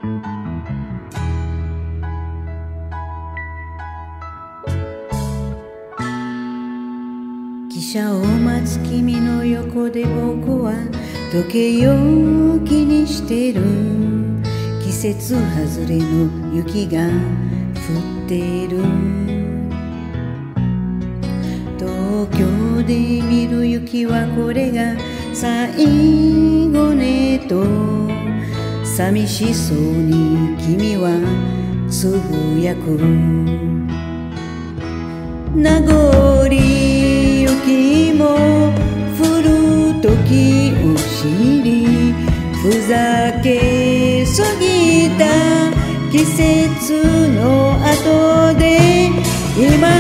汽車を待つ君の横で僕は時計を気にしてる。季節外れの雪が降っている。東京で見る雪はこれが最後ねと寂しそうに君はつぶやく。名残雪も降る時を知り、ふざけすぎた季節の後で今